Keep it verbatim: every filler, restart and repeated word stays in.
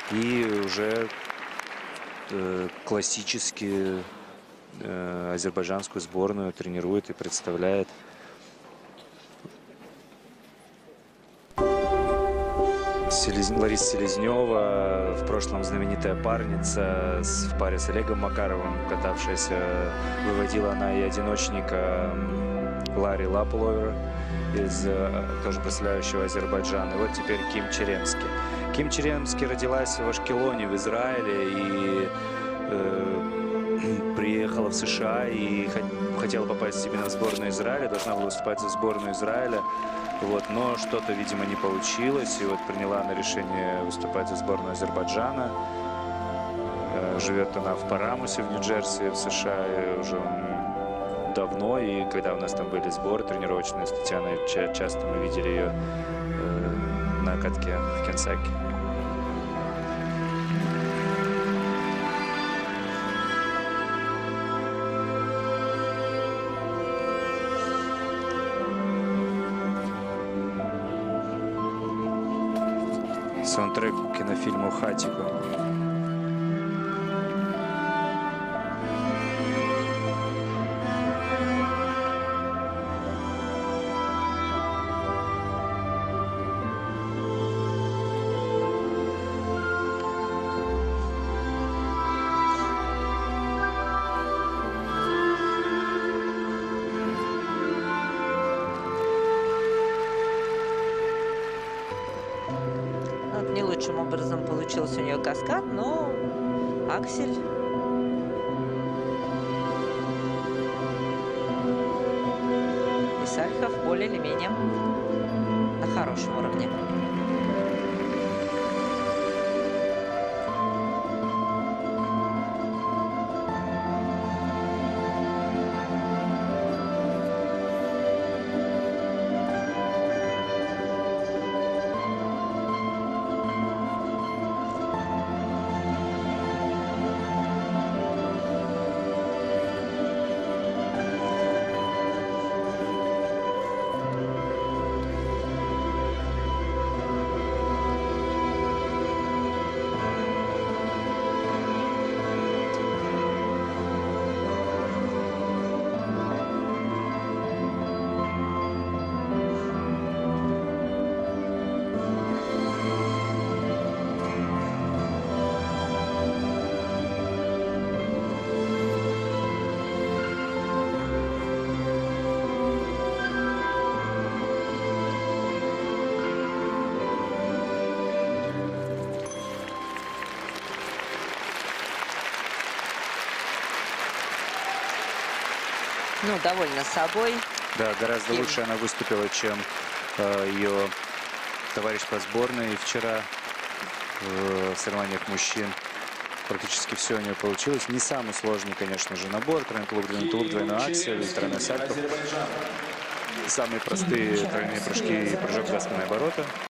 И уже э, классически э, азербайджанскую сборную тренирует и представляет. Селез... Лариса Селезнева, в прошлом знаменитая парница, в паре с Олегом Макаровым катавшаяся, выводила она и одиночника Ларри Лапуловера, из тоже представляющего Азербайджан. И вот теперь Ким Черемски. Ким Черемски родилась в Ашкелоне в Израиле и э, приехала в США и хотела попасть именно в сборную Израиля, должна была выступать за сборную Израиля. Вот, но что-то, видимо, не получилось. И вот приняла она решение выступать за сборную Азербайджана. Э, живет она в Парамусе, в Нью-Джерси, в США уже давно. И когда у нас там были сборы тренировочные с Татьяной, ча часто мы видели ее э, на катке в Кенсаке. Саундтрек к кинофильму «Хатико». Не лучшим образом получился у нее каскад, но аксель и Сальхов более или менее на хорошем уровне. Ну, довольна собой. Да, гораздо Ким. лучше она выступила, чем э, ее товарищ по сборной вчера э, в соревнованиях мужчин. Практически все у нее получилось. Не самый сложный, конечно же, набор. Тройной тулуп, двойной тулуп, двойной аксель, тройной сальто. Самые простые тройные прыжки и прыжок за спинные оборота.